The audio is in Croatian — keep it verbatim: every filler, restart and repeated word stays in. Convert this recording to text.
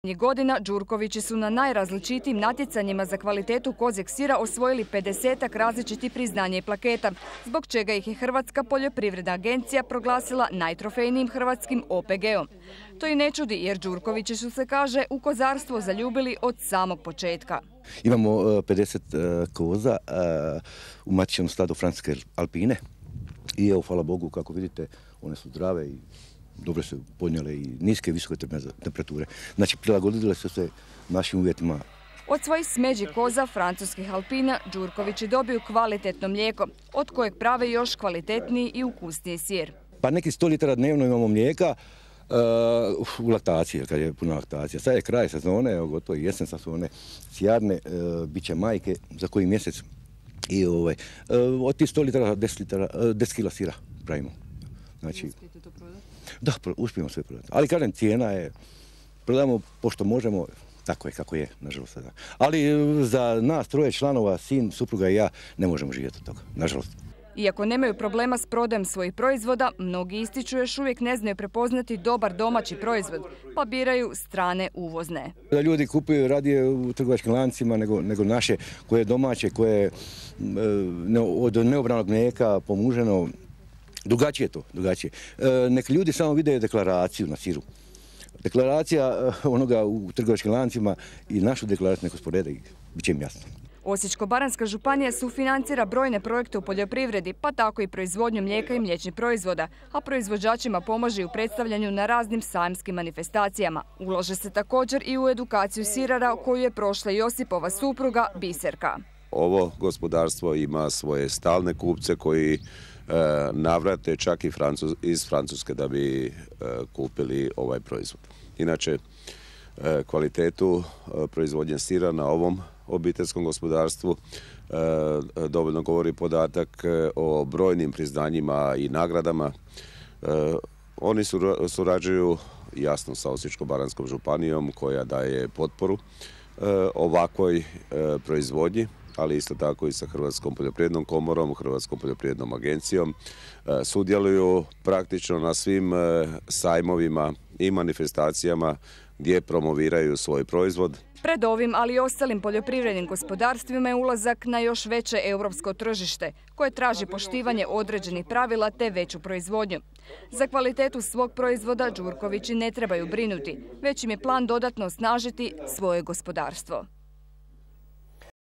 Godina Đurkovići su na najrazličitijim natjecanjima za kvalitetu kozjeg sira osvojili pedesetak različitih priznanja i plaketa, zbog čega ih je Hrvatska poljoprivredna agencija proglasila najtrofejnijim hrvatskim O P G-om. To i ne čudi jer Đurkovići su se, kaže, u kozarstvo zaljubili od samog početka. Imamo pedeset koza u matičnom stadu Francuske Alpine i evo, hvala Bogu, kako vidite, one su zdrave i dobro se podnijele i niske i visoke temperature. Znači, prilagodile su se našim uvjetima. Od svojih smeđih koza francuskih Alpina Đurkovići dobiju kvalitetno mlijeko, od kojeg prave još kvalitetniji i ukusniji sir. Pa neki sto litara dnevno imamo mlijeka uh, u laktaciji, kad je puna laktacija. Sad je kraj sezone, evo gotovo i jesen sezone, sjarne, uh, bit će majke za koji mjesec. I ovaj, uh, od tih sto litara, deset litara, uh, deset kila sira pravimo. Znači, uspijete to prodati? Da, uspijemo sve prodati. Ali kažem, cijena je, prodajemo pošto možemo, tako je kako je, nažalost. Da. Ali za nas troje članova, sin, supruga i ja, ne možemo živjeti od toga, nažalost. Iako nemaju problema s prodajem svojih proizvoda, mnogi ističu još uvijek ne znaju prepoznati dobar domaći proizvod, pa biraju strane uvozne. Da ljudi kupuju radije u trgovačkim lancima nego, nego naše, koje je domaće, koje je od neobranog mlijeka, pomuženo. Drugačije je to, drugačije. E, nek ljudi samo vide deklaraciju na siru. Deklaracija onoga u trgovačkim lancima i našu deklaraciju neko sporede i bit će im jasno. Osječko-baranjska županija sufinancira brojne projekte u poljoprivredi, pa tako i proizvodnju mlijeka i mliječnih proizvoda, a proizvođačima pomaže u predstavljanju na raznim sajmskim manifestacijama. Ulaže se također i u edukaciju sirara koju je prošla Josipova supruga Biserka. Ovo gospodarstvo ima svoje stalne kupce koji navrate čak i Francuz, iz Francuske da bi e, kupili ovaj proizvod. Inače, e, kvalitetu e, proizvodnje sira na ovom obiteljskom gospodarstvu e, dovoljno govori podatak o brojnim priznanjima i nagradama. E, oni surađuju jasno sa Osječko-baranjskom županijom koja daje potporu e, ovakvoj e, proizvodnji, ali isto tako i sa Hrvatskom poljoprivrednom komorom, Hrvatskom poljoprivrednom agencijom. Sudjeluju praktično na svim sajmovima i manifestacijama gdje promoviraju svoj proizvod. Pred ovim, ali i ostalim poljoprivrednim gospodarstvima je ulazak na još veće europsko tržište, koje traži poštivanje određenih pravila te veću proizvodnju. Za kvalitetu svog proizvoda Đurkovići ne trebaju brinuti, već im je plan dodatno osnažiti svoje gospodarstvo.